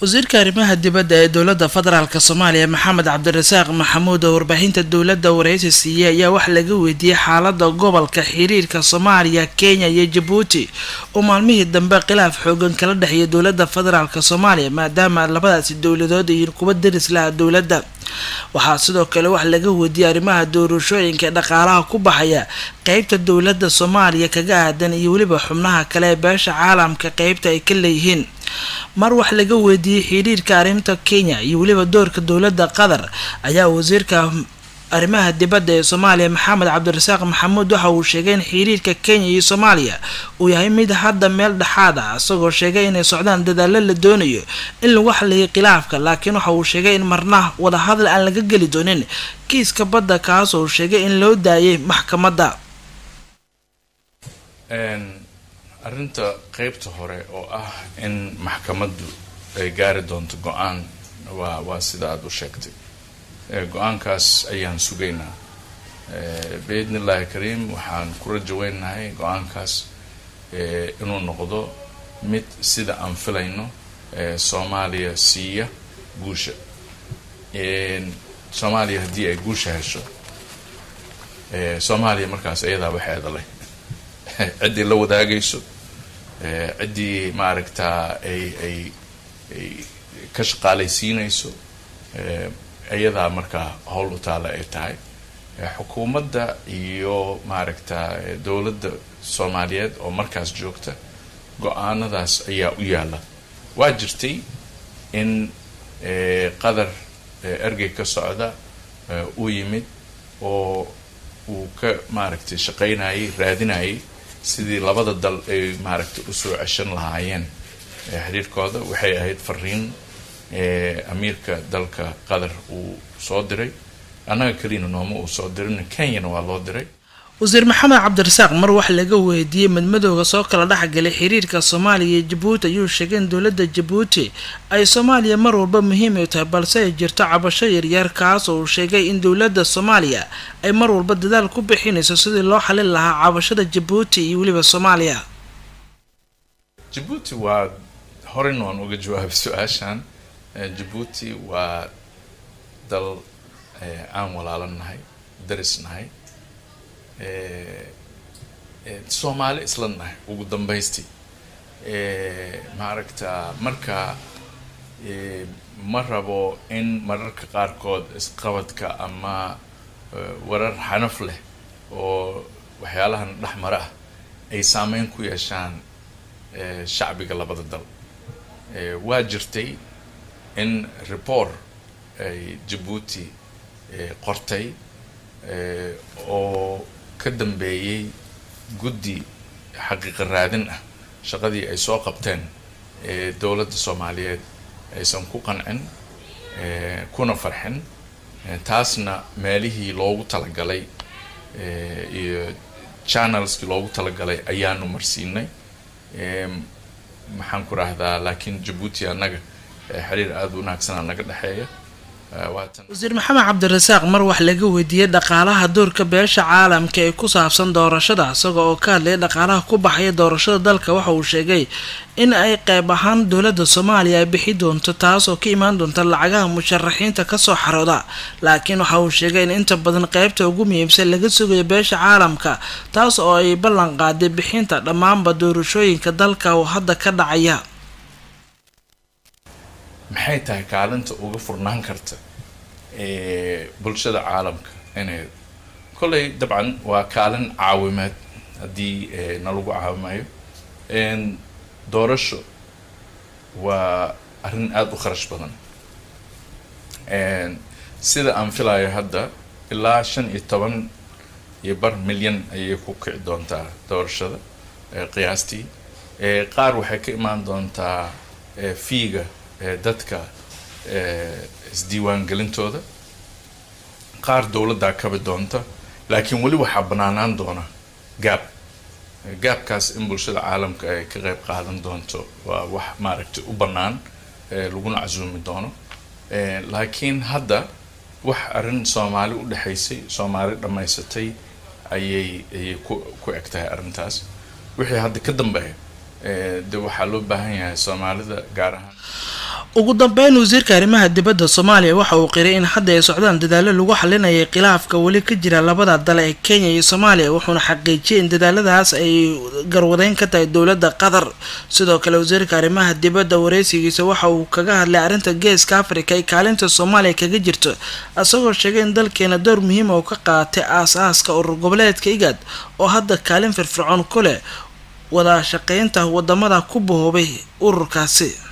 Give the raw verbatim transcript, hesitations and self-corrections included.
wasiirka arrimaha dibadda ee dowladda federaalk Soomaaliya Maxamed Cabdirasaaq Maxamuud oo warbaahinta dowladda wareysi siiyay ayaa wax laga weydiiyay xaaladda gobolka xiriirka Soomaaliya, Kenya iyo Djibouti oo maalmihii dambe khilaaf xoogan kala dhaxeeyay dowladda federaalk Soomaaliya maadaama labadaasi dowladood ay kuba daris lahaa dowladda. waxaa sidoo kale wax laga weydiiyay arrimaha doorashooyinka dhaqaalaha ku baxaya qaybta dowladda Soomaaliya kaga aadan iyo waliba xubnaha kale ee beesha caalamka qaybta ay ka leeyihiin. mar wax laga weydiiyay xiriirka arrinta Kenya iyo waliba doorka dowladda Qatar ayaa wasiirka arrimaha dibadda ee Soomaaliya Maxamed Cabdirasaaq Maxamuud waxa uu sheegay in xiriirka Kenya iyo Soomaaliya uu yahay mid hadda meel dhaxaad ah, isagoo sheegay inay socdaan dadaalo la doonayo in lagu xalliyo khilaafka, laakiin waxa uu sheegay in marna wada hadal aan laga gali doonin kiiska badda kaas oo sheegay in loo daayay maxkamadda. een arrinta qaybta hore oo ah in maxkamaddu ay gaari doonto go'aan waa waa sida aad u sheegtay. go'aankaas ayaan sugaynaa biidnillaahi kariim. waxaan ku rajaweynahay go'aankaas inuu noqdo mid sida aan filayno Soomaaliya siiya guusha. Soomaaliya haddii ay guusha hesho, Soomaaliya markaas iyadaa waxeeda leh ciddii la wadaagayso, ciddii maaragtaa ay ay ay ka shaqaalaysiinayso, ayadaa markaa howl u taala ay tahay. xukuumadda iyo maaragtaa dowladda Soomaaliyeed oo markaas joogta go'aanadaas ayaa u yaala. waa jirtay in Qatar ergey ka socda uu yimid oo uu ka maaragtay shaqaynayay, raadinayay sidii labada dal ay maaragtay u soo ceshan lahaayeen xiriirkooda. waxay ahayd fariin amiirka dalka Qatar uu soo diray, annaga kaliina nooma uu soo dirin, Kenyana waa loo diray. wasiir Maxamed Cabdirasaaq mar wax laga weydiiyay madmadowga soo kala dhaxgalay xiriirka Soomaaliya iyo Djibouti ayuu sheegay in dowladda Djibouti ay Soomaaliya mar walba muhiim u tahay, balse ay jirto cabasho yaryar kaas oo uu sheegay in dowladda Soomaaliya ay mar walba dadaal ku bixinayso sidii loo xalin lahaa cabashada Djibouti iyo waliba Soomaaliya. Djibouti waa horin waan uga jawaabay su'aashan. Djibouti waa dal aan walaalanahay, darisnahay, Soomaali isla nahay ugu dambaystii. maaragtaa marka ma rabo in mararka qaarkood isqabadka ama warar xanaf leh oo waxyaalahan dhexmara ah ay saameyn ku yeeshaan shacbiga labada dal. waa jirtay in report ay Djibouti qortay oo ka dambeeyay guddi xaqiiqo raadin ah shaqadii ay soo qabteen dowladda Soomaaliyeed aysan ku qancin kuna farxin. taasna meelihii loogu talagalay iyo channelskii loogu talagalay ayaanu marsiinay. maxaan ku raahdaa laakiin Djibouti annaga xiriir aad u wanaagsan naga dhaxeeya. wasiir Maxamed Cabdirasaaq mar wax laga weydiiyay dhaqaalaha doorka beesha caalamka ee ku saabsan doorashada, isagoo oo ka hadlay dhaqaalaha ku baxaya doorashada dalka. waxa uu sheegay in ay qayb ahaan dowladda Soomaaliya ay bixi doonto taas oo ka imaan doonta lacagaha musharaxiinta ka soo xarooda, laakiin waxa uu sheegay in inta badan qaybta ugu muhiimsan laga sugayo beesha caalamka taas oo ay ballan qaaday bixinta dhammaanba doorashooyinka dalka oo hadda ka dhacaya. maxay tahay kaalinta uga furnaan karta bulshada caalamka inay kolley dabcan waa kaalin caawimaad haddii nalagu caawimayo. doorasho waa arrin aada u kharash badan. sida aan filayo hadda ilaa shan iyo toban iyo bar milyan ayay ku kici doontaa doorashada qiyaastii. qaar waxay ka imaan doontaa fiiga dadka isdiiwaangelintooda, qaar dowladdaa kabi doonta, laakiin weli waxaa banaanaan doona gaab. gaabkaas in bulshada caalamka ay ka qayb qaadan doonto waa wax maaragtay u bannaan laguna casuumi doono. laakiin hadda wax arrin Soomaali u dhaxaysay, Soomaali dhammaysatay ayay ayay ku ku eg tahay arrintaas. wixii hadda ka dambeeya de waxaa loo baahan yahay Soomaalida gaar ahaan ugu dambeyn wasiirka arrimaha dibadda Soomaaliya waxa uu qiray in hadda ay socdaan dadaalo lagu xalinayay khilaafka wali ka jira labada dal ee Kenya iyo Soomaaliya wuxuuna xaqiijiyay in dadaaladaas ay garwadeyn ka tahay dowladda Qatar sidoo kale wasiirka arrimaha dibadda wareysigiisa waxa uu kaga hadlay arrinta Geeska Afrika ee kaalinta Soomaaliya kaga jirto asagoo sheegay in dalkeena door muhiim ah ka qaatay aasaaska urur goboleedka IGAD oo hadda kaalin firfircoon ku leh wada shaqeynta wadamada ku boobay ururkaasi.